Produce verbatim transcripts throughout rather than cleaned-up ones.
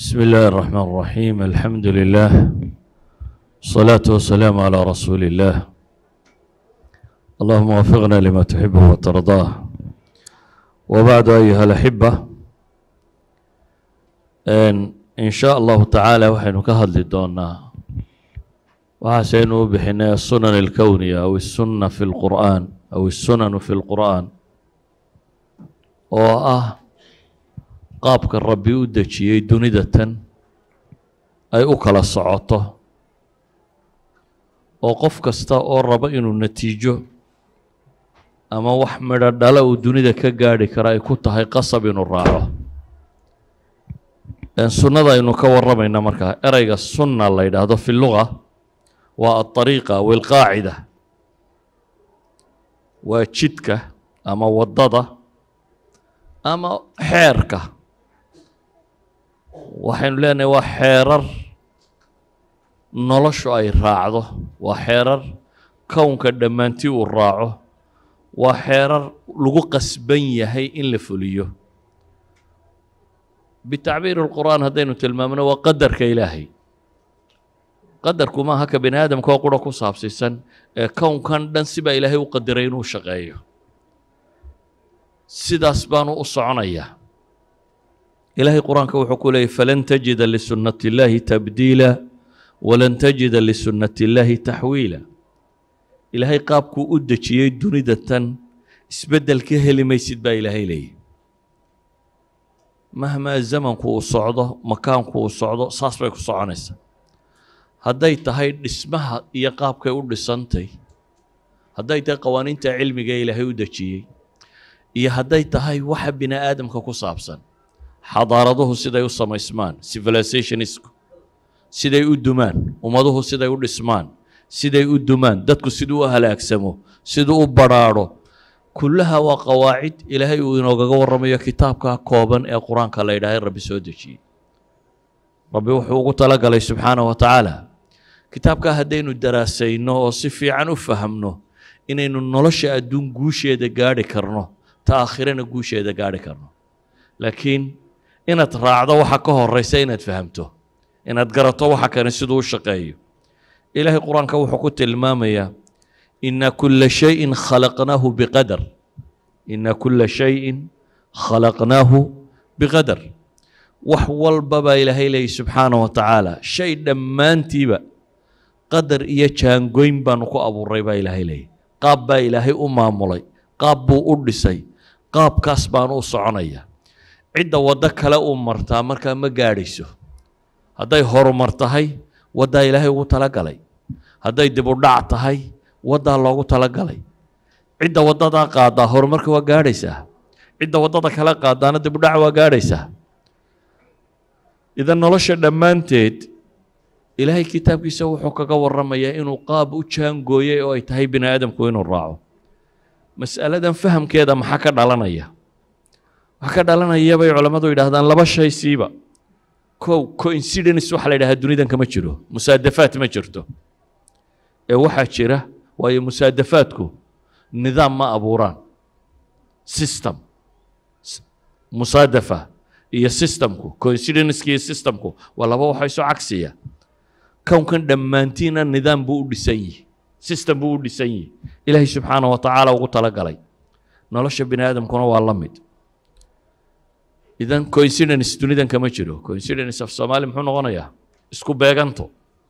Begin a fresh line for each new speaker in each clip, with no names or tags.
بسم الله الرحمن الرحيم. الحمد لله، الصلاة والسلام على رسول الله. اللهم وفقنا لما تحبه وترضاه. وبعد أيها الأحبة، إن, إن شاء الله تعالى وحين كهد لدونا وحسينه بحنا السنن الكونية أو السنة في القرآن أو السنن في القرآن وآه qaabka rabbi u dejiyey dunidatan ay u kala socoto oo qof kasta oo raba inuu natiijo ama wax midho dhala uu dunida ka gaadhi kara ay ku tahay qasab inuu raaco. sunnada aynu ka warramayna markaa ereyga sunna la yidhaahdo fi luga waa aariiqa walqaacida, waa jidka ama waddada ama xeerka. waxaynu leenahay waa xeerar noloshu ay raacdo, waa xeerar kownka dhammaantii uu raaco, waa xeerar lagu qasban yahay in la fuliyo. bitacbiir alqur'aan haddaynu tilmaamno waa qadarka ilaahay. qadarku maaha ka bini aadamka oo qura ku saabsiisan ee kownkan dhan sibaa ilaahay u qadiray inuu shaqeeyo, sidaas baanu u soconayaa. إلهي قرآن كوحكو لي فلن تجد لسنة الله تبديلا ولن تجد لسنة الله تحويلا. إلهي قابكو أدتشي دونيدة اسبدل كهلي ما يسيد با إلهي لي مهما الزمن كو صعده مكان كو صعده صاص بيكو صعانيسا هداي تهي اسمها يقابك أود سنتي هداي تهي قوانين تا علمي جاي إلهي أدتشي إيا هداي تهي واحد بنا آدم كو صابسا xadaaraduhu siday u samaysmaan, civilizationisku siday u dumaan, ummaduhu siday u dhismaan, siday u dumaan, dadku siduu u halaagsamo, siduu u badhaadho, kullaha waa qawaacid ilaahay uu inoogaga warramayo kitaabka kooban ee qur-aanka la yidhaahay rabbi soo dejiyey. rabbi wuxuu ugu talagalay subxaanahu wa tacaala kitaabkaa haddaynu daraasayno oo si fiican u fahamno inaynu nolosha adduun guusheeda gaadhi karno, ta aakhirana guusheeda gaadhi karno. laakiin inaad raacdo waxa ka horeysa inaad fahamto, inaad garato waxa kani siduu u shaqeeyo. ilaahay qur-aanka wuxuu ku tilmaamayaa ina kula shayin khalaqnaahu biqadar, ina kula shayin khalaqnaahu biqadar. wax walba baa ilaahay leeyahy subxaanahu wa tacaala, shay dhammaantiiba qadar iyo jaangoyn baanu ku abuuray baa ilaahay leeyahy. qaab baa ilaahay u maamulay, qaab buu u dhisay, qaabkaas baanu u soconaya. cidda waddo kale u martaa markaa ma gaadhayso. hadday horumar tahay waddaa ilaahay ugu talagalay, hadday dib u dhac tahay waddaa loogu talagalay. cidda waddadaa qaadaa horumarka waa gaadhaysaa, cidda waddada kale qaadaana dib u dhac waa gaadhaysaa. idan nolosha dhammaanteed ilaahay kitaabkiisa wuxuu kaga warramayaa inuu qaab u jaangooyay oo ay tahay bini aadamku inuu raaco. mas'aladan fahamkeeda maxaa ka dhalanaya? waxaa ka dhalanaya bay culammadu yidhaahdaan laba shay siiba. kow, coincidence waxa la yidhahaa dunidan kama jiro, musaadafaat ma jirto. ee waxaa jira, waayo musaadafaadku nidaam ma abuuraan, system. musaadafa iyo systemku, coincidenceki iyo systemku waa laba waxa isu cagsiya. kownkan dhammaantiina nidaam buu u dhisan yihi, system buu u dhisan yihi, ilaahay subxaanahu wa tacaala ugu talagalay. nolosha bini aadamkuna waa la mid. idan coincidence dunidan kama jiro. coincidence af soomaali muxuu noqonayaa? isku beeganto.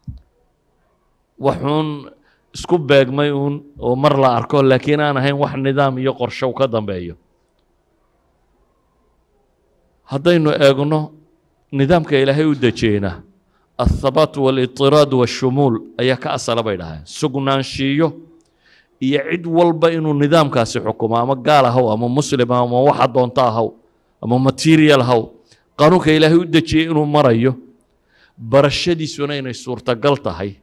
waxuun isku beegmay uun oo mar la arko laakiin aan ahayn wax nidaam iyo qorshow ka dambeeyo. haddaynu eegno nidaamka ilaahay u dejiyeyna athabaat walitiraad washumuul ayaa ka asala bay dhahaan. sugnaanshiiyo iyo cid walba inuu nidaamkaasi xukumo, ama gaal ahaw ama muslim ama waxa doonta ahaw ama material haw, qaanuunka ilaahay u dejiyey inuu marayo, barashadiisuna inay suurtagal tahay.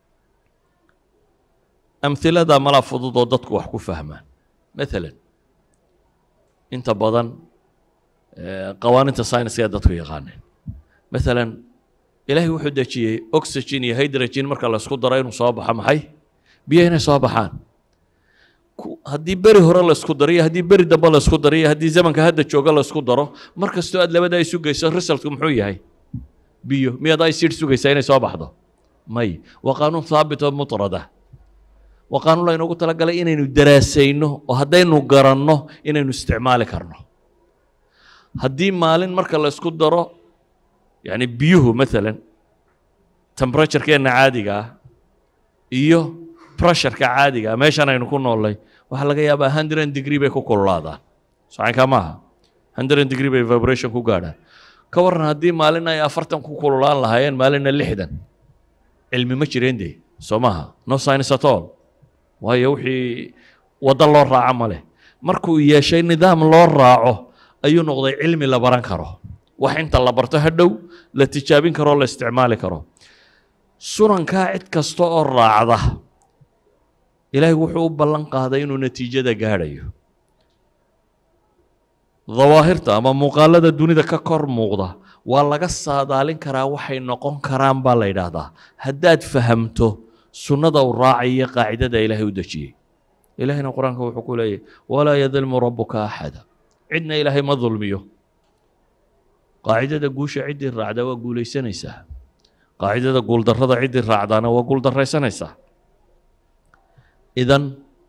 amhilada mala fudud oo dadku wax ku fahmaan. maalan inta badan qawaaninta sayniska dadku yaqaaneen. maalan ilaahay wuxuu dejiyey oxygen iyo hydrogen marka la isku daro inuu soo baxo maxay? biyo inay soo baxaan. haddii beri hore la isku daro iyo haddii beri dambe la isku daro iyo haddii zamanka hadda jooga la isku daro, mar kastoo aad labada isu geyso resultku muxuu yahay? biyo miyaad acid sugaysaa inay soo baxdo may waa qaanuun haabit oo mutrada waa qaanuun laynoogu talagalay inaynu daraasayno oo haddaynu garanno inaynu isticmaali karno haddii maalin marka la isku daro yani biyuhu maalan temperature-keenna caadiga ah iyo pressure-ka caadiga ah meeshan aynu ku noolnay waxaa laga yaabaa hundred degree bay ku kululaadaan socankaa maaha hundred degree bay vibration ku gaadhaan ka warran haddii maalin ay afartan ku kululaan lahaayeen maalinna lixdan cilmi ma jireen dee soo maaha no science at all waayo wixii waddo loo raaco ma leh markuu yeeshay nidaam loo raaco ayuu noqday cilmi la baran karo wax inta la barto hadhow la tijaabin karo la isticmaali karo sunankaa cid kasta oo raacda ilaahay wuxuu u ballan qaaday inuu natiijada gaadhayo dawaahirta ama muuqaalada dunida ka kor muuqda waa laga saadaalin karaa waxay noqon karaan baa la yidhaahdaa haddaad fahamto sunnada uu raacayo qaacidada ilaahay u dejiyey ilaahayna qur-aanka wuxuu ku leeyahy walaa yadilmu rabbuka axada cidna ilaahay ma dulmiyo qaacidada guusha ciddii raacda waa guulaysanaysaa qaacidada guuldarrada ciddii raacdaana waa guuldarraysanaysaa idan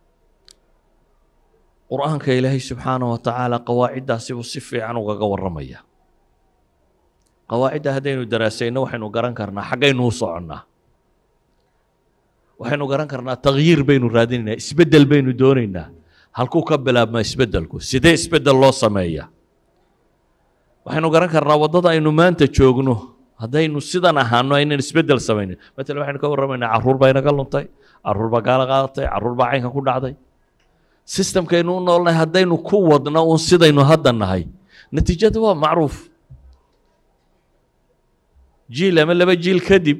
qur-aanka ilaahay subxaanahu wa tacaala qawaaciddaasi buu si fiican ugaga warramaya qawaacidda haddaynu daraasayno waxaynu garan karnaa xaggaynu u soconnaa waxaynu garan karnaa takhyiir baynu raadinaynaa isbeddel baynu doonaynaa halkuu ka bilaabmaa isbeddelku sidee isbeddel loo sameeyaa waxaynu garan karnaa waddada aynu maanta joogno haddaynu sidan ahaano aynan isbeddel samaynin matalan waxaynu ka warramaynaa carruur baa inaga luntay carruur baa gaala qaadatay carruur baa caynka ku dhacday systemkaynu u noolnahay haddaynu ku wadno uun sidaynu hadda nahay natiijadu waa macruuf jiil ama laba jiil kadib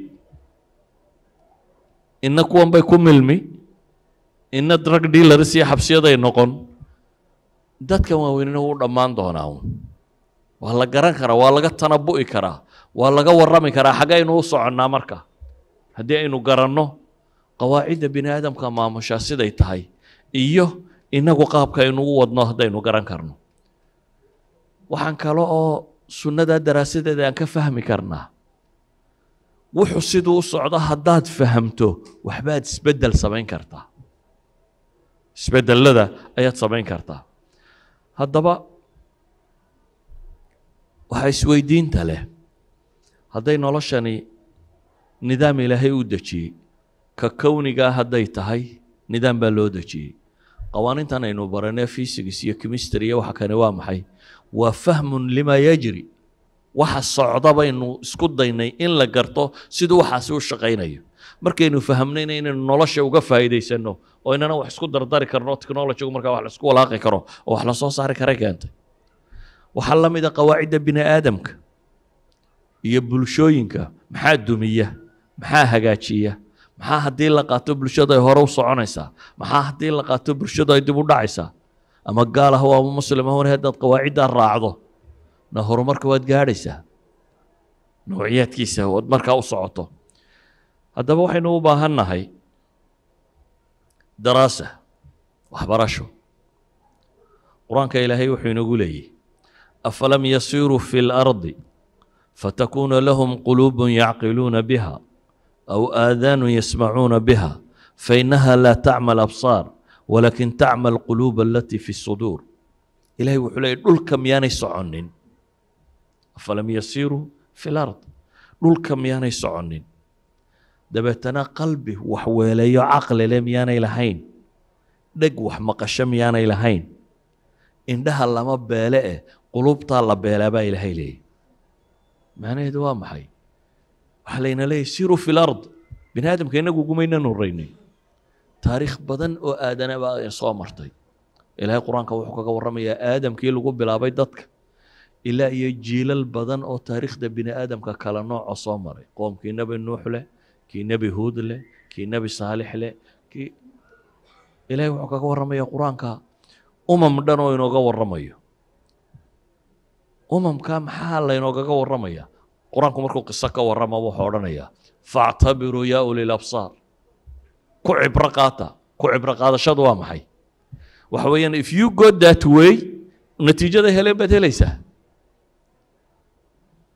inna kuwan bay ku milmi inna drug dealers iyo xabsiyaday noqon dadkan waaweynina wuu dhammaan doonaa uun waa la garan karaa waa laga tanabu'i karaa waa laga warrami karaa xaggaynu u soconnaa marka haddii aynu garanno qawaacidda bini aadamka maamushaa siday tahay iyo inagu qaabka aynu u wadno haddaynu garan karno waxaan kale oo sunnada daraasadeeda aan ka fahmi karnaa wuxuu siduu u socdo haddaad fahamto waxbaad isbeddel samayn kartaa isbeddelada ayaad samayn kartaa haddaba waxaa isweydiinta leh hadday noloshani nidaam ilaahay u dejiyey ka kownigaa hadday tahay nidaam baa loo dejiyey qawaaniintan aynu baranee physics iyo chemistry iyo waxa kane waa maxay waa fahmun lima yajri waxa socda baynu isku daynay in la garto siduu waxaasi u shaqaynayo markaynu fahamnayna inaynu nolosha uga faa'iidaysanno oo inana wax isku dardari karno technology-gu markaa wax la isku walaaqi karo oo wax la soo saari karay keentay waxaa la mid a qawaacidda bini aadamka iyo bulshooyinka maxaa dumiya maxaa hagaajiya maxaa haddii la qaato bulshada ay hore u soconaysaa maxaa haddii la qaato bulshada ay dib u dhacaysaa ama gaal ah ama muslim ah haddaad qawaaciddaa raacdo na horumarka waad gaadhaysaa noociyaadkiisa waad markaa u socoto haddaba waxaynu u baahan nahay daraasa waxbarasho qur-aanka ilaahay wuxuu inagu leeyahy afalam yasiiruu fi lardi fatakuuna lahum quluubun yacqiluuna biha aw aadaanu yasmacuuna biha fainaha laa tacma alabsaar walakin tacma alquluuba alatii fi suduur ilahay wuxuu leeyahy dhulka miyaanay soconin afalam yasiiruu fi lard dhulka miyaanay soconin dabeetana qalbi wax weeleeyo caqli le miyaanay lahayn dheg wax maqasho miyaanay lahayn indhaha lama beele eh qulubtaa la beelaa baa ilaahay leeyahy macnaheedu waa maxay waxaa layna leeyahy siruu fi lard bini aadamka inagu gumaynan horeynay taariikh badan oo aadana baa soo martay ilaahay qur-aanka wuxuu kaga warramayaa aadamkii lagu bilaabay dadka ilaa iyo jiilal badan oo taariikhda bini aadamka kala nooca soo maray qoomkii nebi nuux leh kii nebi huud leh kii nebi saalix leh kii ilaahay wuxuu kaga warramayaa qur-aanka umam dhan oo inooga warramayo umamka maxaa laynoogaga warramaya qur-aanku markuu qiso ka warrama wuxuu odhanayaa faactabiruu yaa uli labsaar ku cibro qaata ku cibro qaadashadu waa maxay waxa weeyaan if you go that way natiijada heleen baad helaysaa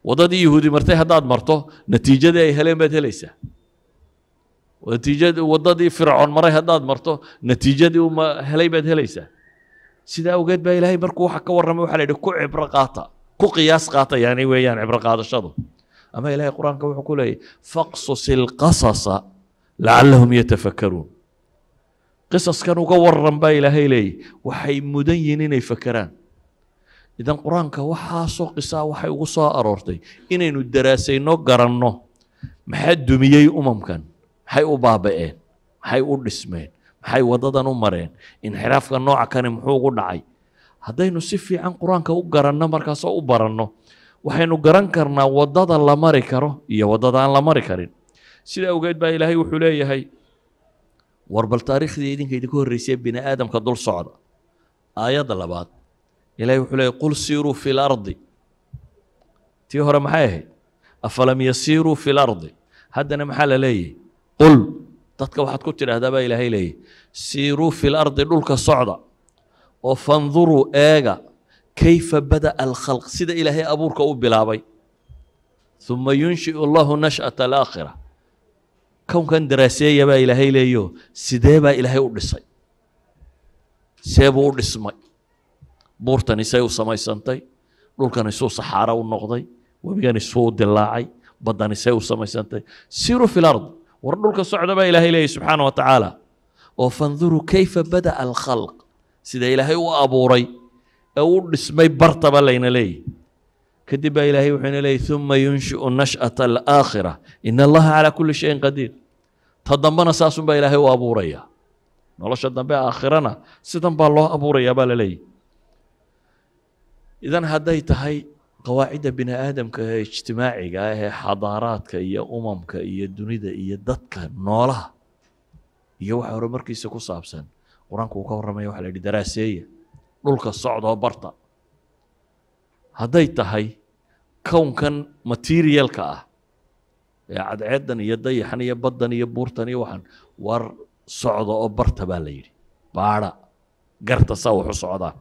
waddadii yahuudi martay haddaad marto natiijadii ay heleen baad helaysaa natiijadii waddadii fircoon maray haddaad marto natiijadii uu helay baad helaysaa sidaa awgeed baa ilaahay markuu waxa ka warramay waxaa la yidhi ku cibro qaata ku qiyaas qaata yani weeyaan cibro qaadashadu ama ilaahay qur-aanka wuxuu ku leeyahy faqsus ilqasasa lacallahum yatafakkaruun qisaskan uga warran baa ilaahay leeyahy waxay mudan yihiin inay fakeraan idan qur-aanka waxaasoo qisaa waxay ugu soo aroortay inaynu daraasayno garanno maxaa dumiyey umamkan maxay u baaba'een maxay u dhismeen maxay waddadan u mareen inxiraafka nooca kani muxuu ugu dhacay haddaynu si fiican qur-aanka u garanno markaasoo u baranno waxaynu garan karnaa waddada la mari karo iyo waddada aan la mari karin sida awgeed baa ilaahay wuxuu leeyahay war bal taariikhdii idinka idinku horreysay bini aadamka dul socda aayadda labaad ilaahay wuxuu leeyahay qul siiruu fi lardi tii hore maxay ahayd afalam yasiiruu fi lardi haddana maxaa la leeyahay qul dadka waxaad ku tidhaahdaa baa ilaahay leeyahay siiruu fi lardi dhulka socda oo fanduruu eega kayfa bada'a alkhalq sida ilaahay abuurka u bilaabay uma yunshi'u allahu nash'ata alaakhira kownkan daraaseeya baa ilaahay leeyo sidee baa ilaahay u dhisay see buu u dhismay buurtan isay u samaysantay dhulkan isuu saxaaro u noqday webigan isuu dilaacay baddan isay u samaysantay siiruu fi lard war dhulka socda baa ilaahay leeyahy subxaana wa tacaala oo fanduruu kayfa bada'a alkhalq sida ilaahay u abuuray ee u dhismay bartaba layna leeyahy kadib baa ilaahay wuxuuna leeyahy uma yunshi'u nash'ata alaakhira ina allaha calaa kulli shayin qadiir ta dambena saasun baa ilaahay u abuuraya nolosha dambe aakhirana sidan baa loo abuurayaa baa la leeyahy idan hadday tahay qawaacidda bini aadamka ee ijtimaaciga ah ee xadaaraadka iyo umamka iyo dunida iyo dadka noolaha iyo waxa horumarkiisa ku saabsan qur-aanku uu ka warramaya waxa la yidhi daraaseeya dhulka socdoo barta hadday tahay kownkan materialka ah ee cadceedan iyo dayaxan iyo baddan iyo buurtan iyo waxan war socda oo barta baa la yidhi baadha garta saa wuxu socdaa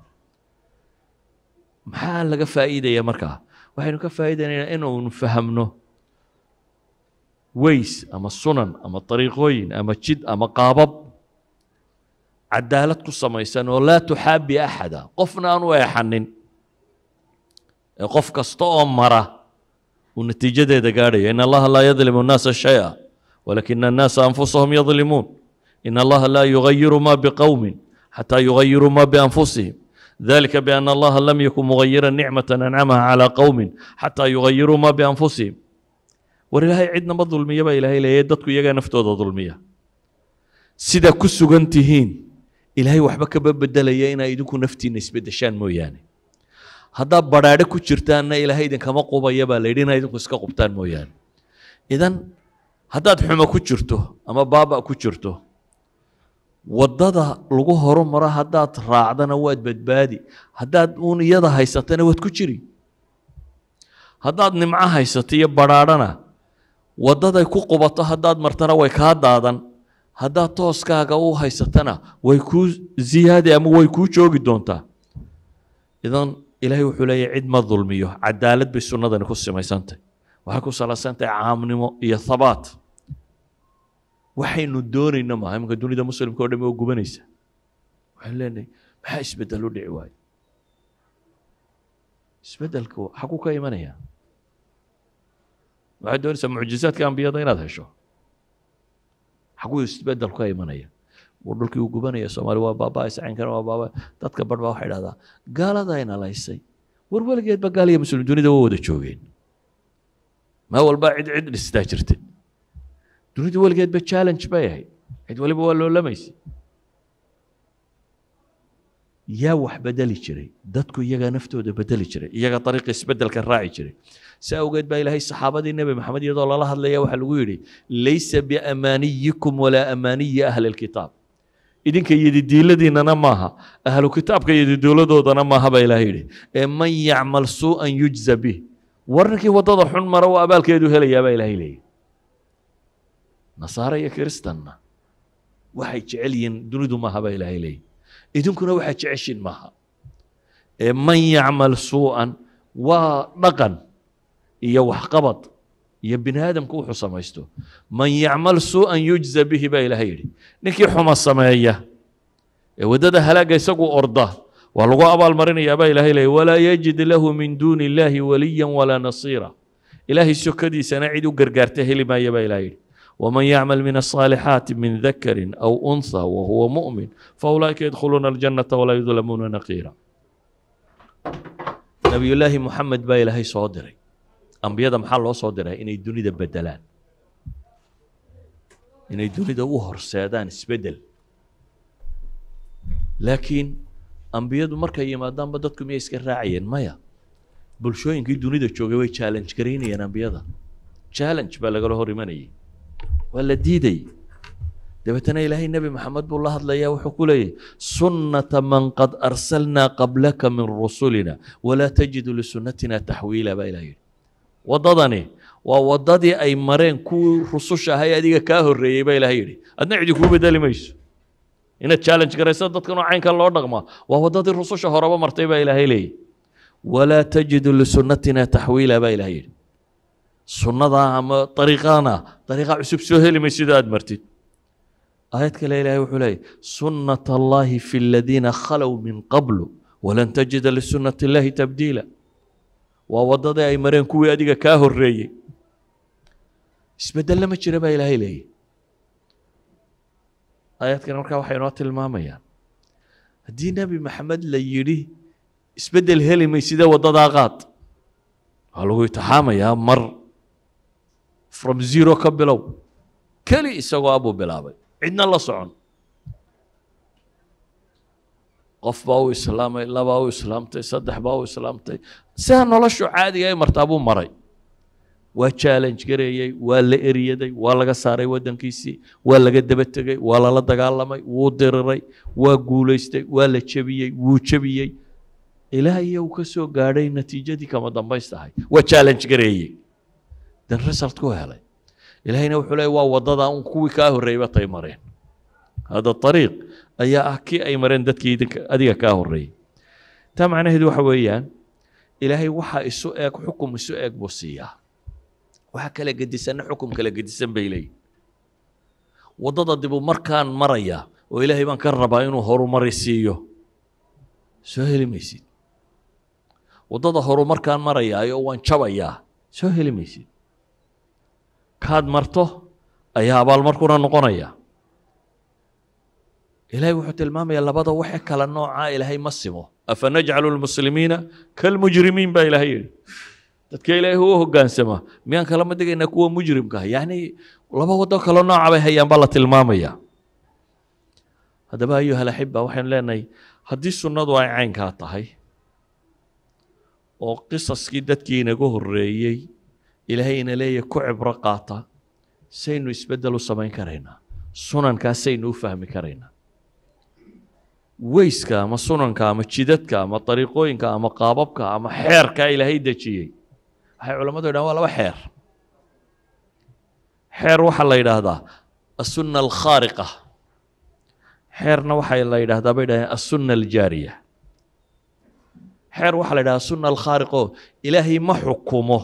maxaa laga faa'iidaya markaa waxaynu ka faa'iidaynaynaa inaynu fahamno ways ama sunan ama dariiqooyin ama jid ama qaabab cadaalad ku samaysan oo laa tuxaabi axada qofna aan u eexanin ee qof kasta oo mara uu natiijadeeda gaadhaya in allaha laa yadlimu annaasa shaya walakina annaasa anfusahum yadlimuun in allaha laa yugayiru ma biqowmin xataa yugayiru ma bianfusihim ذلك بأن الله لم يكن مغيرا نعمة أنعمها على قوم حتى يغيروا ما بأنفسهم ولله عندنا ما ظلمية با إلهي ليه دتكو يجا نفتو ظلمية سيدا كسو جنتهين إلهي وحبك ببدل يينا يدكو نفتي نسبة دشان موياني هذا برادة كشرتان إلهي إذا كما قوبا يبا ليدنا يدكو سكا قبطان موياني إذن هذا حما كشرته أما بابا كشرته waddada lagu horumaro haddaad raacdana waad badbaadi haddaad uun iyada haysatana waad ku jiri haddaad nimco haysato iyo badhaadhana waddaday ku qubato haddaad martana way kaa daadan haddaad tooskaaga u haysatana way kuu ziyaadi ama way kuu joogi doontaa idan ilaahay wuxuu leeyahay cid ma dulmiyo cadaalad bay sunnadani ku samaysantahay waxay ku salaysantahay caamnimo iyo thabaat waxaynu doonayna maaha imanka dunida muslimka oo dhan oo gubanaysa waxaan leenahay maxaa isbeddel u dhici waayo isbeddelku xaguu ka imanaya waxaad doonaysaa mucjizaadka ambiyada inaad hesho xaguu isbeddelku ka imanaya wuu dhulkii uu gubanaya soomaali waa baabaa iscaynkana waa baabaa dadka badh baa waxay dhahdaa gaaladayna laysay war weligeedba gaal iyo muslim dunida waa wada joogeen maa walbaa cid cid dhistaa jirtay dunida weligeedba challenge bay ahayd cid waliba waa loolamaysay yaa wax bedeli jiray dadku iyagaa naftooda bedeli jiray iyaga dariiqa isbeddelka raaci jiray si awgeed baa ilaahay saxaabadii nebi maxamed iyadoo lala hadlaya waxaa lagu yidhi laysa biamaaniyikum walaa amaaniyi ahli alkitaab idinka yadidiiladiinana maaha ahlu kitaabka yadidiiladoodana maaha baa ilaahay yidhi ee man yacmal suu'an yujza bih war ninkii waddada xun mara waa abaalkeedu helayaa baa ilaahay leeyahy nasaara iyo kiristanna waxay jecel yihiin dunidu maaha baa ilaahay leeyahy idinkuna waxaad jeceshiin maaha ee man yacmal suu'an waa dhaqan iyo waxqabad iyo bini aadamku wuxuu samaysto man yacmal suu'an yujza bihi baa ilaahay yidhi ninkii xuma sameeya ee waddada halaaga isagu orda waa lagu abaalmarinayaa baa ilaahay leeyay walaa yajid lahu min duuni illaahi waliyan walaa nasiira ilaahay sokadiisana cid u gargaarta heli maaya baa ilaahay yidhi ومن يعمل من الصالحات من ذكر أو أنثى وهو مؤمن فأولئك يدخلون الجنة ولا يظلمون نقيرا نبي الله محمد با إلهي صادري أنبياء محل الله صادري إن الدنيا بدلان إن الدنيا وهر سادان اسبدل لكن أنبياء مركا يمادان بدتكم يسكر راعيين مايا بلشوين كي الدنيا تشوغي تشالنج كريني يا أنبياء تشالنج بلغلو هوريماني ولا ديدي دبتنا إلهي النبي محمد بالله الله وحكولي سنة من قد أرسلنا قبلك من رسلنا ولا تجد لسنتنا تحويلا بإلهي وضضني ووضضي أي مرين كو رسوشا هيا ديك كاهر ريي بإلهي أدنا عدي كو بدالي ميس إن التشالنج كريسات دتكنو عين كان لورد نغما ووضضي الرسوشا هربا مرتبا إلهي لي ولا تجد لسنتنا تحويلا بإلهي سنة أما طريقانا طريقة عسب سهل ما يسداد مرتد آيات كلا إلهي وحولي سنة الله في الذين خلوا من قبل ولن تجد لسنة الله تبديلا ووضد أي مرين كوي أديك كاهو الرئي اسبدل لما تشربها إلهي لي آيات كلا مركا وحينات المامية دي نبي محمد ليري اسبدل هلي ما يسدا وضد آغات قالوا يتحامى يا مر from zero ka bilow keli isagoo abuu bilaabay cidna la socon qof baa u islaamay laba u islaamtay saddex baa u islaamtay sidaa noloshu caadiga ay martaa buu maray waa challenge gareeyey waa la eriyaday waa laga saaray waddankiisii waa laga daba tegey waa lala dagaalamay wuu diriray waa guulaystay waa la jebiyey wuu jebiyey ilaahay uu ka soo gaadhay natiijadii kama dambaystahay waa challenge gareeyey dan result ku helay ilaahayna wuxuu leeyahay waa wadada un kuwii kaa horreeyba tay mareen hada طريق ayaa ah kii ay mareen dadkii adiga kaa horreeyay taa macnaheedu waxa weeyaan ilaahay waxa isu eeg xukum isu eeg buu siiyaa waxa kala gedisan xukum kala gedisan bay leeyihiin wadada dib u markaan maraya oo ilaahay baan ka rabaa inuu horumari siiyo soo heli maysid wadada horumarkaan maraya oo waan jabayaa soo heli maysid kaad marto ayaa abaalmarkuna noqonaya ilaahay wuxuu tilmaamayaa labada waxa kala nooca ilaahay ma simo afanajcalu lmuslimiina kalmujrimiin baa ilaahay yidhi dadka ilaahay u hoggaansama miyaan kala ma digaynaa kuwa mujrimka ah yacni laba wado kala nooca bay hayaan baa la tilmaamayaa haddaba ayuha alaxiba waxaynu leenahay haddii sunnadu ay caynkaa tahay oo qisaskii dadkii inaga horreeyey ilaahay ina leeyahay ku cibro qaata saynu isbeddel u samayn karaynaa sunankaasaynu u fahmi karaynaa weyska ama sunanka ama jidadka ama dariiqooyinka ama qaababka ama xeerka ilaahay dejiyey waxay culammadu yidhahaan waa laba xeer xeer waxaa la yidhaahdaa asunna alkhaariqa xeerna waxaa la yidhaahdaa bay yidhahdeen asunna aljaariya xeer waxaa la yidhahdaa sunna alkhaariqo ilaahay ma xukumo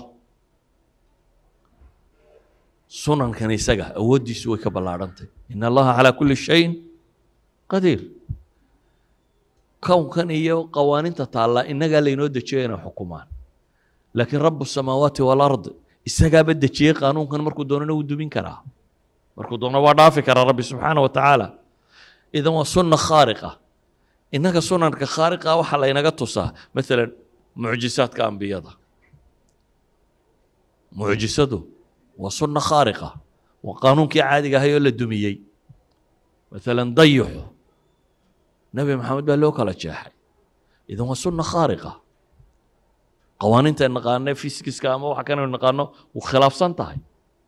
sunankan isaga awooddiisu way ka ballaadhantay in allaha calaa kulli shayin qadiir kownkan iyo qawaaninta taalla innagaa laynoo dejiyay inay xukumaan laakiin rabu samaawaati walard isagaaba dejiyey qaanuunkan markuu doonana wuu dumin karaa markuu doono waa dhaafi karaa rabbi subxaana wa tacaala idan waa sunna khaariqa innaga sunanka khaariqa waxaa laynaga tusaa maalan mucjisaadka ambiyada mucjisadu waa sunna khaariqa waa qaanuunkii caadiga ahay oo la dumiyey maalan dayuxu nabi maxamed baa loo kala jeexay idan waa sunna khaariqa qawaaninta naqaano fisikska ama waxa kanaynu naqaano wuu khilaafsan tahay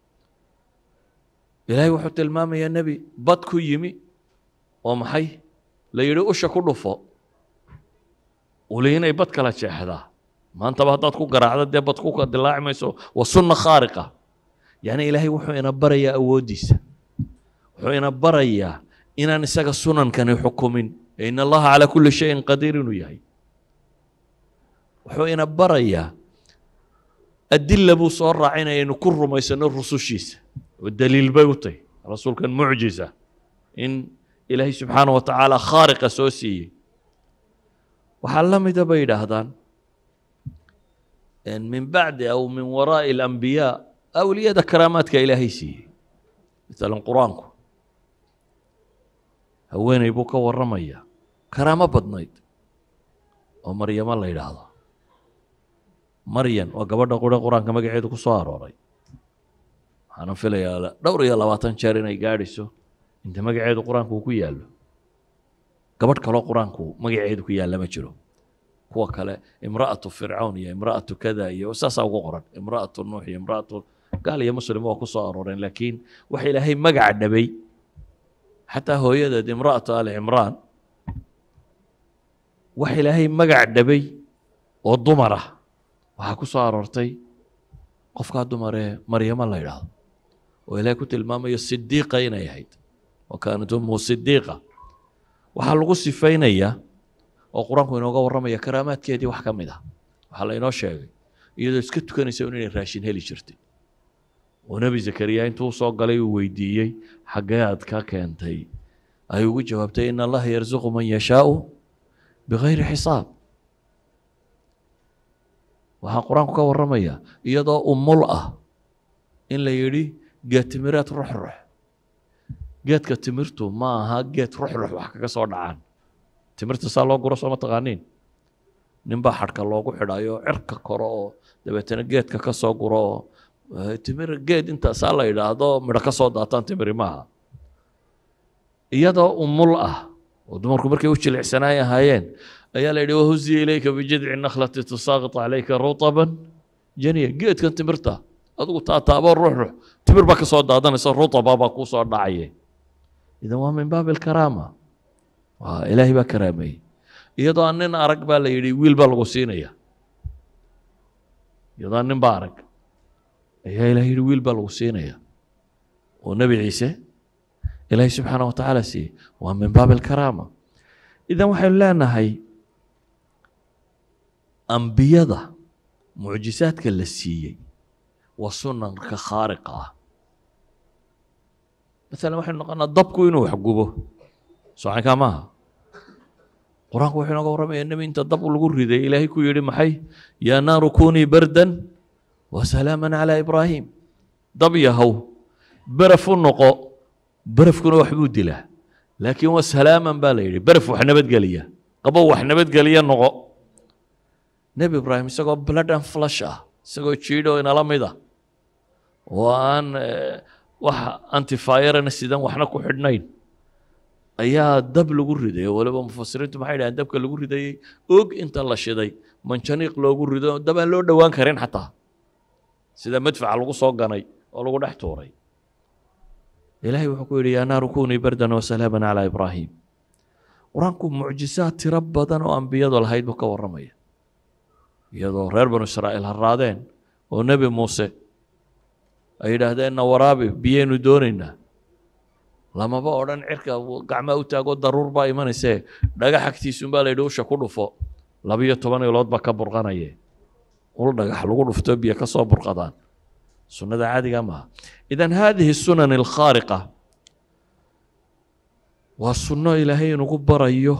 ilaahay wuxuu tilmaamayaa nebi bad ku yimi oo maxay la yidhi usha ku dhufo uli inay bad kala jeexdaa maantaba haddaad ku garaacdo dee bad ku dilaaci mayso waa sunna khaariqa yacni ilaahay wuxuu ina barayaa awooddiisa wuxuu ina barayaa inaan isaga sunankani xukumin in allaha calaa kulli shayin qadiir inuu yahay wuxuu ina barayaa adilla buu soo raacinaya inuu ku rumaysano rusushiisa oo daliil bay u tahay rasuulkan mucjiza in ilaahay subxaanahu wa tacaala khaariqa soo siiyey waxaa la mida bay yidhaahdaan min bacdi aw min waraa'i alambiyaa awliyada karaamaadka ilaahay siiyey masalan qur-aanku haweeney buu ka warramaya karaamo badnayd oo maryamo la yidhaahdo maryan waa gabadha qura qur-aanka magaceedu ku soo arooray waxaana filayaa dhowr iyo labaatan jeer inay gaadhayso inta magaceedu qur-aanku uu ku yaallo gabadh kaloo qur-aanku magaceedu ku yaalla ma jiro kuwa kale imra'atu fircawn iyo imra'atu kada iyo saasaa ugu qoran imra'atu nuux iyo imra'atu gaal iyo muslim waa ku soo arooreen laakiin waxa ilaahay magaca dhabay xataa hooyadeed imra'atu ali cimraan waxa ilaahay magac dhabay oo dumar ah waxaa ku soo aroortay qofkaa dumaree maryamo la yidhaahdo oo ilaahay ku tilmaamayo sidiiqa inay ahayd wa kaanat ummuhu sidiiqa waxaa lagu sifaynayaa oo qur-aanku inooga warramaya karaamaadkeedii wax ka mid ah waxaa laynoo sheegay iyadoo iska tukanaysa inay raashin heli jirtay oo nebi zakariya intuu soo galay uu weydiiyey xaggee aad ka keentay ay ugu jawaabtay in allaha yarzuqu man yashaau bigayri xisaab waxaa qur-aanku ka warramaya iyadoo umul ah in la yidhi geed timireed ruxrux geedka timirtu ma aha geed ruxrux wax kaga soo dhacaan timirta saa loo guro sooma taqaaniin ninbaa xadhka loogu xidhayo cirka koro oo dabeetana geedka ka soo guro oo timir geed intaasaa la yidhaahdo midho ka soo daataan timiri maaha iyadoo umul ah oo dumarku markay u jilicsanaay ahaayeen ayaa la yidhi wahuzi ilayka bijidci nakhlati tusaaqit calayka rutaban janiya geedkan timirta adigu taataabo ruxrux timir baa ka soo daadanaysa rutaba baa kuu soo dhacaye idan waa min baabi alkaraama waa ilaahay baa karaameeyey iyadoo aan nin arag baa la yidhi wiil baa lagu siinaya iyadoo aan nin baa arag ayaa ilahay yidhi wiil baa lagu siinaya oo nebi ciise ilaahay subxaana wa tacaala siiyey waa min baabi alkaraama idan waxaynu leenahay ambiyada mucjisaadka la siiyey waa sunanka khaariqa ah masalan waxaynu noqonaa dabku inuu wax gubo socankaa maaha qur-aanku wuxuu inooga warramaya nebi inta dab lagu riday ilaahay ku yidhi maxay yaa naaru kunii bardan wa salaaman calaa ibraahim dab yahow beraf u noqo berafkuna wax buu dilaa laakiin waa salaaman baa la yidhi beraf wax nabadgeliya qabow wax nabadgeliya noqo nebi ibraahim isagoo blood and flush ah isagoo jiidho inala mid ah oo aan wax antifirena sidan waxna ku xidhnayn ayaa dab lagu riday oo waliba mufasiriintu maxay dhahaan dabka lagu ridayey og inta la shiday manjaniiq loogu rido dabaan loo dhowaan karin xataa sida madfaca lagu soo ganay oo lagu dhex tuuray ilaahay wuxuu ku yidhi yaa naaru kunii bardan wa salaaman calaa ibraahim qur-aanku mucjisaad tiro badan oo ambiyadu lahayd buu ka warramaya iyadoo reer banu israa'iil harraadeen oo nebi muuse ay yidhaahdeenna waraabi biyaynu doonaynaa lamaba odhan cirka gacmaa u taago daruur baa imanaysee dhagax agtiisuunbaa la yidhi usha ku dhufo labiyo toban ilood baa ka burqanaye ul dhagax lagu dhufto biyo ka soo burqadaan sunnada caadiga maaha idan haadihi sunan alkhaariqa waa sunno ilaahay inugu barayo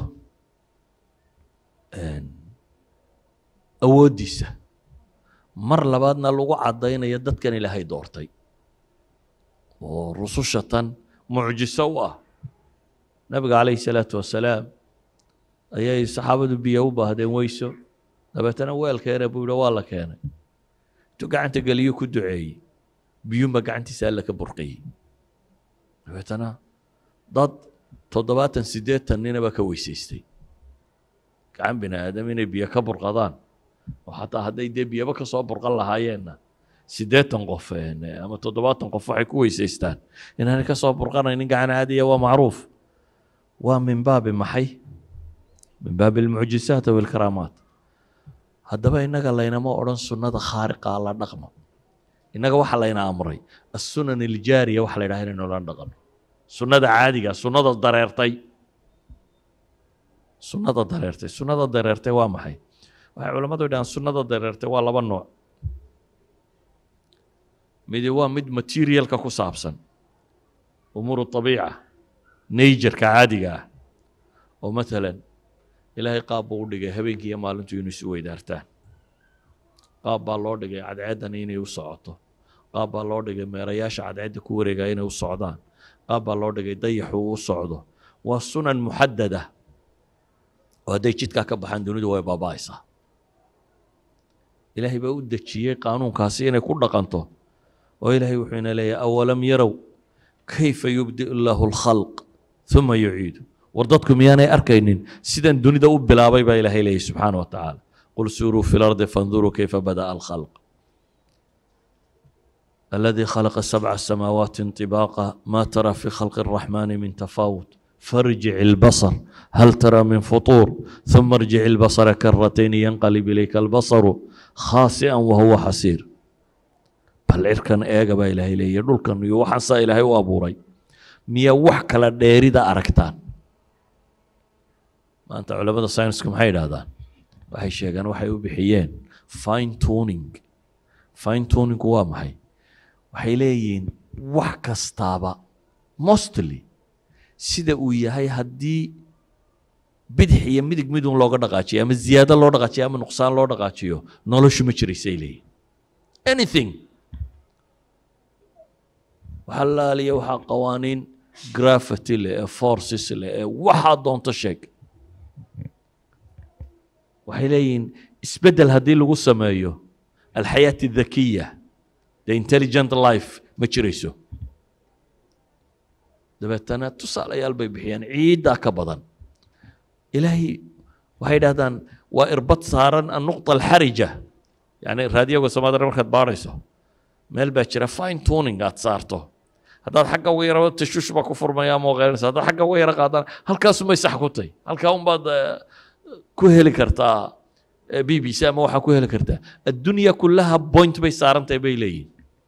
awooddiisa mar labaadna lagu caddaynayo dadkan ilaahay doortay oo rususha tan mucjiso u ah nabiga calayhi salaatu wasalaam ayay saxaabadu biyo u baahdeen weyso dabeetana weelkeena buu yidhi waa la keenay intuu gacanta geliyo ku duceeyey biyuunba gacantiisa alla ka burqiyey dabeetana dad toddobaatan siddeetan ninaba ka weysaystay gacan bini aadam inay biyo ka burqadaan oo xataa hadday dee biyaba ka soo burqan lahaayeenna siddeetan qof ama toddobaatan qof waxay ku weysaystaan inaanay ka soo burqanaynin gacan caadiya waa macruuf waa min baabi maxay min baabi almucjisaat walkaraamaat haddaba innaga laynama odhan sunnada khaariqa la dhaqmo innaga waxaa layna amray assunan aljaariya waxa la yidhaha inaynu la dhaqanno sunnada caadiga sunnada dareertay sunnada dareertay sunnada dareertay waa maxay waxay culammadu yidhahaan sunnada dareertay waa laba nooc midi waa mid materialka ku saabsan umuur abiica najerka caadiga ah oo maalan ilaahay qaab buu u dhigay habeenkii iyo maalintu inuu isu weydaartaan qaab baa loo dhigay cadceeddan inay u socoto qaab baa loo dhigay meerayaasha cadceedda ku wareegaya inay u socdaan qaab baa loo dhigay dayaxu u socdo waa sunan muxadada oo hadday jidkaa ka baxaan dunidu way baaba'aysaa ilaahay baa u dejiyey qaanuunkaasi inay ku dhaqanto oo ilaahay wuxuu ina leeyahay awalam yarow kayfa yubdi'u allahu alkhalq uma yuciidu war dadku miyaanay arkaynin sidan dunida u bilaabay baa ilaahay leeyahay subxaana wa tacaala qul suuruu fi lardi fanduruu kayfa bada'a alkhalq الذي خلق سبع سماوات طباقا ما ترى في خلق الرحمن من تفاوت فارجع البصر هل ترى من فطور ثم ارجع البصر كرتين ينقلب إليك البصر خاسئا وهو حسير بل إركن إيجا با إلهي لي يدول كان يوحنسا إلهي وأبوري ميا وحكا لديري دا أركتان ما أنت علماء الساينسكم حيد هذا وحي شيئا وحي وبحيين فاين تونينج فاين تونينج هو محي waxay leeyihiin wax kastaaba mostly sida uu yahay haddii bidix iyo midig midun looga dhaqaajiyo ama ziyaado loo dhaqaajiyo ama nuqsaan loo dhaqaajiyo noloshu ma jiraysay leeyihin anything waxa laaliya waxaa qawaaniin gravity leh ee forces leh ee waxaa doonto sheeg waxay leeyihiin isbeddel haddii lagu sameeyo alxayaat adhakiya the intelligent life ma jirayso dabeetana tusaalayaal bay bixiyaan ciiddaa ka badan ilaahay waxay dhahdaan waa irbad saaran annuqta alxarija yani raadiyoga soomaalida markaad baarayso meel baa jira fine tuning aad saarto haddaad xagga uga yara tashuush baa ku furmaya ama qeynaysa haddaad xagga uga yara qaadaan halkaasumay sax ku tahay halkaa unbaad ku heli kartaa b b c ama waxaa ku heli kartaa addunya kullaha point bay saarantahay bay leeyihin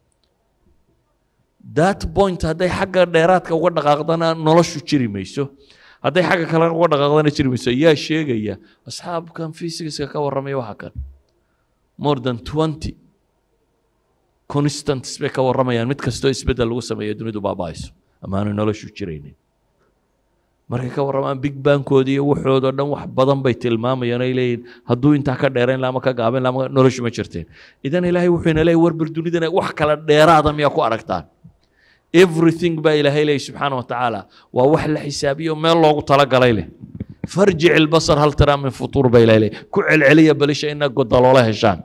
that point hadday xagga dheeraadka uga dhaqaaqdana noloshu jiri mayso hadday xagga kale uga dhaqaaqdana jiri mayso yaa sheegaya asxaabkan physics-ka ka warramaya waxa kan more than twenty constants bay ka warramayaan mid kastoo isbeddel lagu sameeyo dunidu baaba'ayso ama aanay noloshu jiraynin markay ka warramaan big bankoodii iyo waxoodoo dhan wax badan bay tilmaamayaan ay leeyihin hadduu intaa ka dheerayn lama ka gaaban lama noloshu ma jirteen idan ilaahay wuxuu ina leeyahy warbar dunidana wax kala dheeraada miyaa ku aragtaan everything baa ilaahay leeyahy subxaana wa tacaala waa wax la xisaabiyo meel loogu talagalay leh farjic albasar hal taraa min futuur baa ilaahay leeyahy ku celceliya balisha ina godaloola heshaan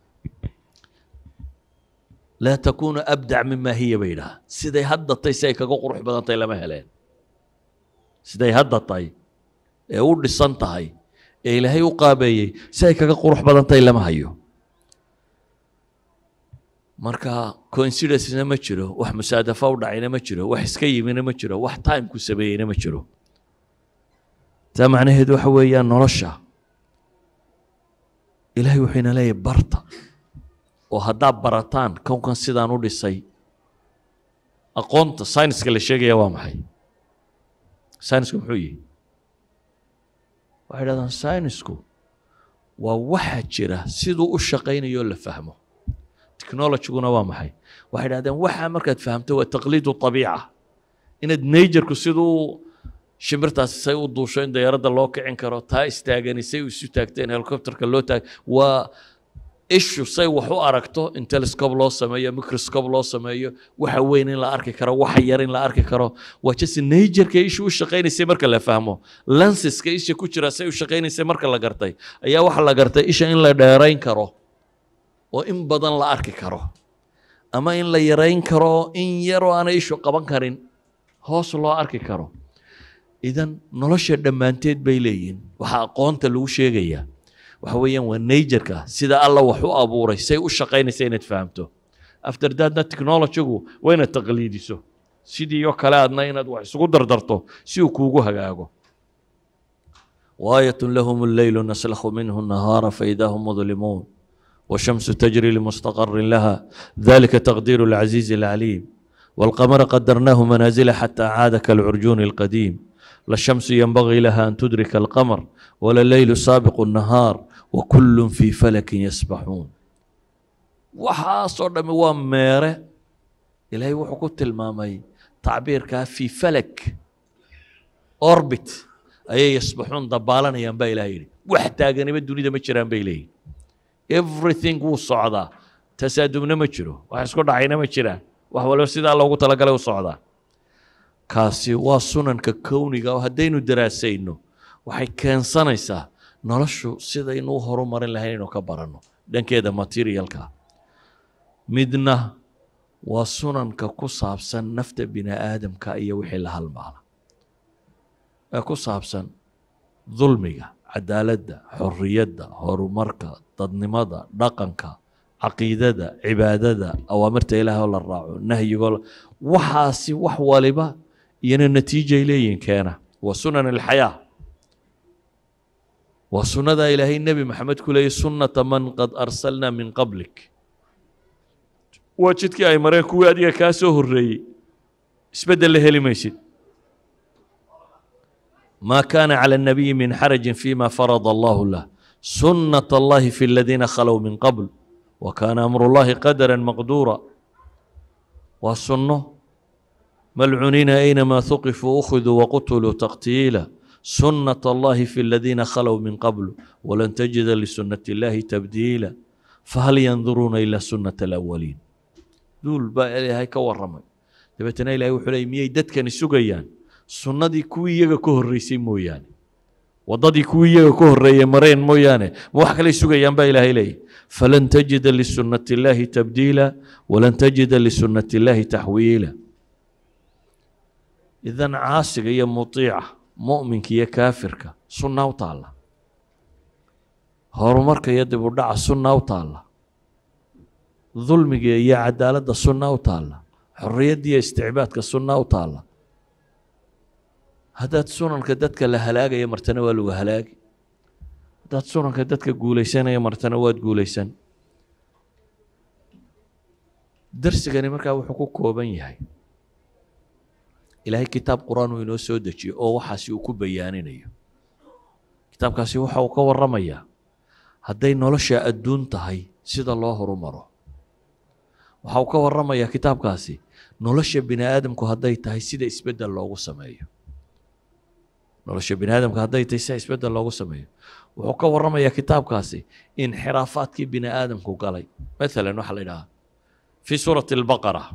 laa takuunu abdac mima hiya bay idhaha siday hadda tay si ay kaga qurux badan tahay lama heleen siday hadda tahay ee u dhisan tahay ee ilaahay u qaabeeyey si ay kaga qurux badan tahay lama hayo marka coincidence-na ma jiro wax musaadafa u dhacayna ma jiro wax iska yimina ma jiro wax time ku sameeyeyna ma jiro taa macnaheedu waxa weeyaan nolosha ilaahay wuxuu ina leeyahay barta oo haddaad barataan kownkan sidaan u dhisay aqoonta sayniska la sheegaya waa maxay saynisku muxuu yihi waxay dhahdaan saynisku waa waxa jira siduu u shaqaynayo la fahmo technologyguna waa maxay waxay dhahdeen waxa markaad fahamto waa taqliidu abiica inaad najerku siduu shimbirtaasi say u duusho in dayaaradda loo kicin karo taa istaagani say u isu taagteen helicopterka loo taag waa ishu say wax u aragto in telescope loo sameeyo microscope loo sameeyo waxa weyn in la arki karo waxa yar in la arki karo waa just nature-ka ishu u shaqaynaysay marka la fahmo lenseska isha ku jira say u shaqaynaysay marka la gartay ayaa waxa la gartay isha in la dheerayn karo oo in badan la arki karo ama in la yarayn karo in yaroo aanay ishu qaban karin hoos loo arki karo idan nolosha dhammaanteed bay leeyihin waxa aqoonta lagu sheegayaa waxa weeyaan waa nature-ka sida alla wax u abuuray say u shaqaynaysa inaad fahamto after that technology-gu waa inaad taqliidiso sidii oo kale aadna inaad wax isugu dardarto si uu kuugu hagaago waayatun lahum alleylu naslakhu minhu nahaara faidaa hum mudlimuun والشمس تجري لمستقر لها ذلك تقدير العزيز العليم والقمر قدرناه منازل حتى عاد كالعرجون القديم لا الشمس ينبغي لها أن تدرك القمر ولا الليل سابق النهار وكل في فلك يسبحون waxaasoo dhami waa meere إلهي وحكو تلمامي تعبير في فلك أوربت أي يصبحون ضبالنا ينبا إلهي وحتاجني بدوني ده متشران بإلهي everything هو الصعدة تسادمنا متشرو وحسكون عينا متشران وهو لو سيدا الله قلت لك له الصعدة كاسي واسونن ككوني قاو هدينو دراسينو وحي كان صنيسا نرشو سيدا إنو هرو مرين لهينو كبرانو دان كيدا ماتيريالكا مدنا واسونن ككوصابسن نفت بنا آدم كأي وحي لها المعنى كوصابسن ظلمي عدالة حرية هرمركا تضنمدا دقنكا عقيدة عبادة أوامرت إله ولا الراعو نهي يقول وحاسي وحوالبا ين النتيجة إليه كان وسنن الحياة وسنة إلهي النبي محمد كله سنة من قد أرسلنا من قبلك وجدك أي مرة كوي أديك كاسو الرئي اسبدل له لميسد ما كان على النبي من حرج فيما فرض الله له سنة الله في الذين خلوا من قبل وكان أمر الله قدرا مقدورا والسنة ملعونين أينما ثقفوا أخذوا وقتلوا تقتيلا سنة الله في الذين خلوا من قبل ولن تجد لسنة الله تبديلا فهل ينظرون إلى سنة الأولين دول بقى إلهي كورمي دبتنا إلهي وحلي ميي ددكني سوغيان سنة كوي يغا كهريسي موياني وضدي كوي يغا كهرية مرين موياني موحك لي سوغيان بقى إلهي لي فلن تجد لسنة الله تبديلا ولن تجد لسنة الله تحويلا إذن عاصق يا مطيع مؤمنك يا كافرك سنة وطالة هرمرك يد بردع سنة وطالة ظلمك يا عدالة سنة وطالة حرية يا استعبادك سنة وطالة هذا سنن كدتك لهلاقة يا مرتنا ولو هلاقة هذا سنن كدتك قوليسان يا مرتنا واد قوليسان درسك أنا مركا وحقوق كوبان يهي إلهي كتاب قرآن وينو سودتشي أو وحاسي وكو بيانينيو كتاب كاسي وحا وكو الرمية هدي نولشا الدون تهي سيد الله رمره وحا وكو الرمية كتاب كاسي نولشا بني آدم كو هدي تهي سيد إسبد الله سمايو نولشا بني آدم كو هدي تهي سيد إسبد الله سمايو وحا وكو الرمية كتاب كاسي انحرافات كي بني آدم كو قالي مثلا وحا في سورة البقرة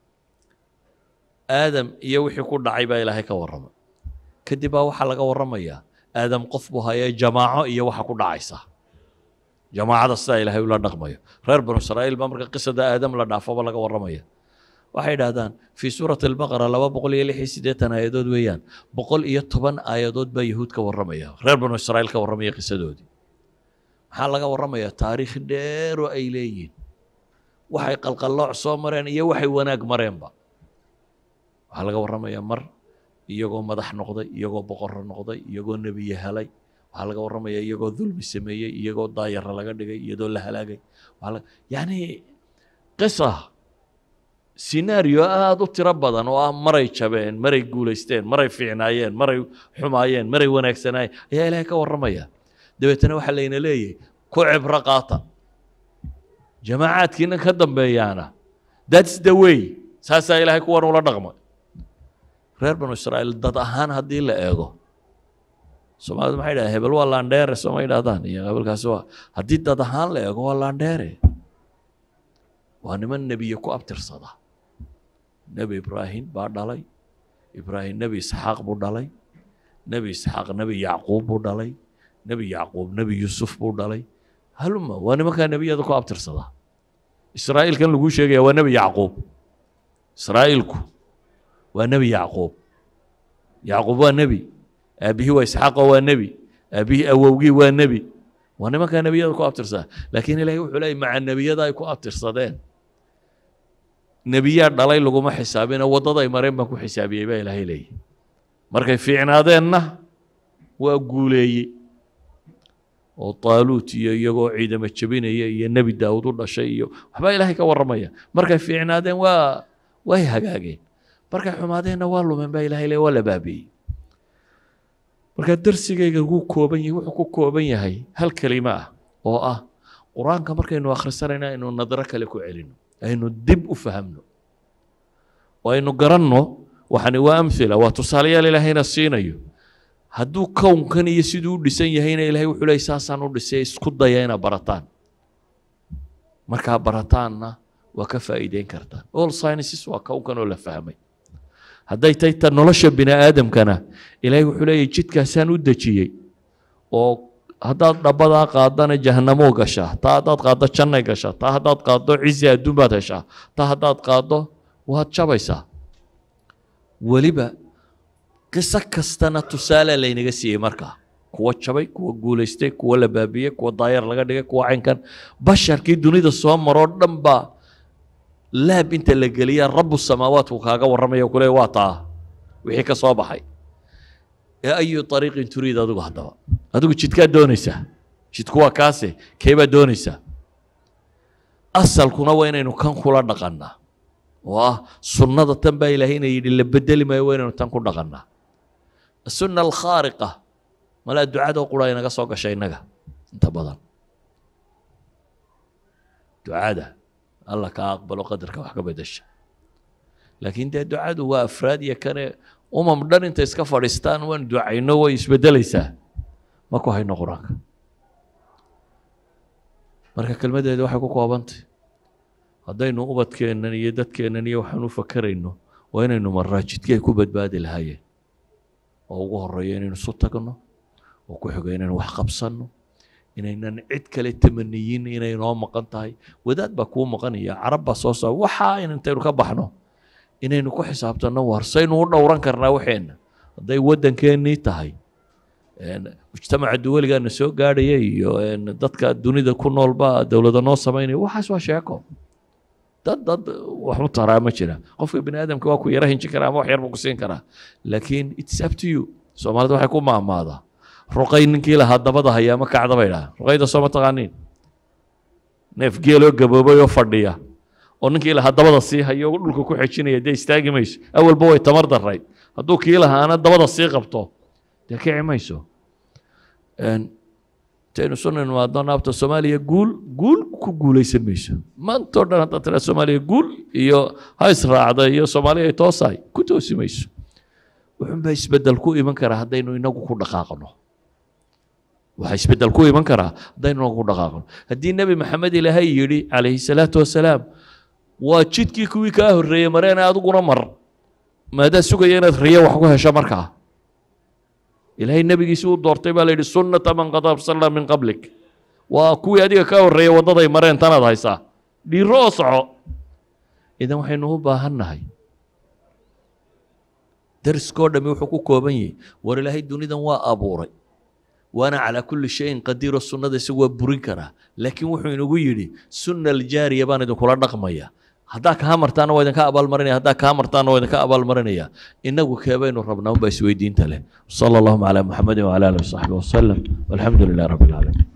آدم يوحي كل عيبا إلهي كورما كدبا وحا لغا ورميا آدم قفبها يا جماعة يوحا كل عيسى جماعة السا إلهي ولا نغميا غير بنو إسرائيل بأمرك قصة دا آدم لا دعفا ولا لغا ورميا وحيد هذان في سورة البقرة لو بقول يلي حسيدتنا آيادود ويان بقول إيطبان آيادود بيهود كورميا غير بنو إسرائيل كورميا قصة دودي حا لغا ورميا تاريخ دير وأيليين وحي قلقلوع صومرين إيا وحي وناق مرين با waxaa laga warramayaa mar iyagoo madax noqday iyagoo boqor noqday iyagoo nebiye helay waxaa laga warramayaa iyagoo dulmi sameeyey iyagoo daayara laga dhigay iyadoo la halaagay yani qisa scenario aad u tiro badan oo ah maray jabeen maray guulaysteen maray fiicnaayeen maray xumaayeen maray wanaagsanaayeen ayaa ilaahay ka warramaya dabeetana waxaa layna leeyahay ku cibro qaata jamaacaadkiina ka dambeeyaana that's the way saasaa ilaahay kuwan ula dhaqmay reer banu Israa'iil dad ahaan haddii la eego Soomaalidu maxay dhahdaan hebel waa laandheere sooma yidhaahdaan iyo hebelkaasi waa haddii dad ahaan la eego waa laandheere waa niman nebiye ku abtirsada nebi Ibraahim baa dhalay Ibraahim nebi Isxaaq buu dhalay nebi Isxaaq nebi Yacquub buu dhalay nebi Yacquub nebi Yuusuf buu dhalay haluma waa nimankaa nebiyada ku abtirsada Israa'iil kan lagu sheegaya waa nebi Yacquub إسرائيلكو ونبي يعقوب يعقوب ونبي أبيه وإسحاق ونبي أبيه أووجي ونبي وأنا ما كان نبي يكو أبترصا لكن لا يوحي مع النبي ذا يكو أبترصدين نبيات دلائل لقوا ما حسابنا وضضي مريم ما كو حسابي يبقى إلهي لي مركي في عنادنا وأقولي وطالوت يجو عيد ما تشبين يا النبي داود ولا شيء وحبا إلهي كورمية مركي في عنادنا و وهي هجاجين مركي حمادين والله من بقى إلهي لي ولا بابي مركي الدرس جيجا جو كوبني وحكو كوبني هاي هالكلمة oo ah quraanka markaynu akhrisanayna inuu nadara kale ku celino aynu dib u fahamno وإنه قرنه وحني وأمثلة وتصاليا للهنا الصينيو هدو كون كان يسدو لسان يهينا إلهي وحلي ساسان ولسان اسكت ضيانا برطان مركا برطاننا وكفى إيدين كرتان all sciences وكون كانوا لا فهمي هداي تيتا نولش بنا آدم كان إلهي وحلي جد كاسان ودجيي و هداد دبدا قادنا جهنمو غشا تا هداد قادا جنة غشا تا هداد قادا عزة الدنيا غشا تا هداد قادا وهاد شبيسا ولبا قصة كستنا تسالة لينغا سي مركا كوا شبي كوا غوليستي كوا لبابيه كوا داير لغا دغه كوا عين كان بشر كي دنيا سو مرو دنبا لا بنت لغليا رب السماوات وكاغا ورمي كله واتا وحي كسو بخاي يا اي طريق تريد ادو هدوا ادو جدكا دونيسا جدكوا كاسي كيبا دونيسا اصل كنا وينينو كان كولا دقنا واه سنة تنبا إلهينا يدي اللي بدل ما يوينو تنكو دقنا السنة الخارقة ما لا الدعاء دو قولا ينغا سوكا شاي نغا انت بدن دعاء ده الله كأقبل وقدرك وحكا بيدش لكن ده الدعاء دو أفراد يكان أمم دان انت اسكا فارستان وان دعاء نو يسبدل يسا ماكو هاي نقراك مركا كلمة ده دو حكو كوابانتي haddaynu ubadkeennan iyo dadkeennan iyo waxaan u fakarayno waa inaynu marraa jidkay ku badbaadi lahaayeen oo ugu horreeya inaynu isu tagno oo ku xigo inaynu wax qabsanno inaynan cid kale tamaniyin inay noo maqan tahay wadaad baa kuu maqanaya carab baa soo soo waxaa intaynu ka baxno inaynu ku xisaabtanno warsaynu u dhowran karnaa waxeenna hadday waddankeennii tahay mujtamaca duwaligaana soo gaadhaya iyo dadka dunida ku noolba dowlada noo samaynaya waxaas waa sheeko dad dad wax u taraa ma jira qofka bini aadamka waa ku yara hinjin karaa ama wax yar buu ku siin karaa laakiin it's up to you Soomaalida waxay ku maamaadaa ruqay ninkii lahaa dabada hayaa ma kacda bay dhaha ruqayda soo ma taqaaniin neef geelo gaboobay oo fadhiya oo ninkii lahaa dabada sii hayo dhulka ku xijinaya dee istaagi mayso awalba way tamar daray hadduu kii lahaana dabada sii qabto dee kici mayso تاني سنة ما دون أبدا سوماليا قول قول كقول يصير ميشو ما انتظرنا حتى ترى سوماليا قول يو هاي سرعة هذا يو سوماليا يتوصي كتو سميشو وحن بيش بدل كوي من كره هدينو ينقو كل دقائقنا وحيش بدل كوي من كره هدينو ينقو دقائقنا هدي النبي محمد إلهي يري عليه الصلاة والسلام وشيت كي كوي كاه الريا مرينا أدوكنا مر ما ده سوق ينا الريا وحكوها شمركها إلهي النبي يسوع دورتي بالي السنة من قد أرسلنا من قبلك وكوي هذيك كاور ري وضدي مرين تنا ضايسا دي روسعو إذا وحين هو باهنهاي درس كود مي وحكو كوبني ور إلهي الدنيا وا أبوري وأنا على كل شيء قدير السنة دي سوى برينكرا لكن وحين نقول يدي سنة الجارية بان دو كل رقمية هذاك هامرتان وإذا كأبال مرني هذاك هامرتان وإذا كأبال مرني إنه كابين ربنا وبيسوي دين تله صلى الله على محمد وعلى آله وصحبه وسلم والحمد لله رب العالمين.